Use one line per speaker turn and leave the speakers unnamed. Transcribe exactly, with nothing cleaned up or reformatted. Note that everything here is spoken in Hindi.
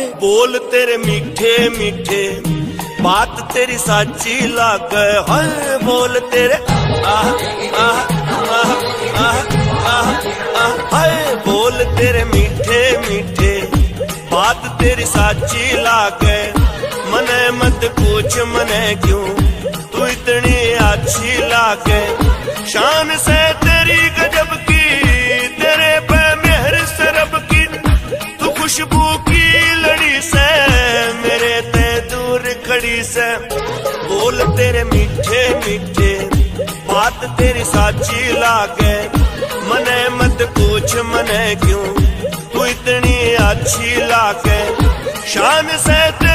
बोल तेरे मीठे मीठे बात तेरी साची लागे। हाय बोल तेरे आह आह आह आह आह आह हाय बोल तेरे मीठे मीठे बात तेरी साची लागे। मने मत पूछ मने क्यों तू इतनी अच्छी लागे। शान से तेरी गजब की तेरे पे मेहर से रब की। तू खुशबू की लड़ी से मेरे ते दूर खड़ी से। बोल तेरे मीठे मीठे बात तेरी साची लागे। मने मत पूछ मने क्यों तू इतनी अच्छी लागे। शान से